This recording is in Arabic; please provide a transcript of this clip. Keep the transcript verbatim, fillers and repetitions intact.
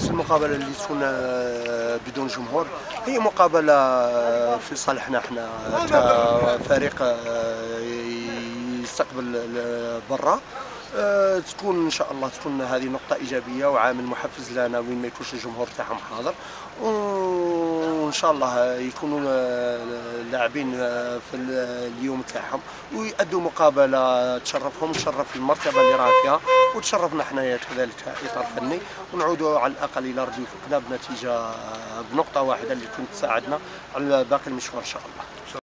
المقابله اللي تكون آه، بدون جمهور هي مقابله آه، في صالحنا احنا كفريق آه، يستقبل برا. آه، تكون ان شاء الله تكون هذه نقطه ايجابيه وعامل محفز لنا وين ما يكونش الجمهور تاعهم حاضر، وان شاء الله يكونوا آه، لاعبين آه، في اليوم تاعهم ويأدوا مقابله تشرفهم وتشرف المرتبه اللي راه فيها وتشرفنا حنايا كذلك كاطار فني، ونعودوا على الاقل الى ربي يوفقنا بنتيجه بنقطه واحده اللي كنت تساعدنا على باقي المشوار ان شاء الله.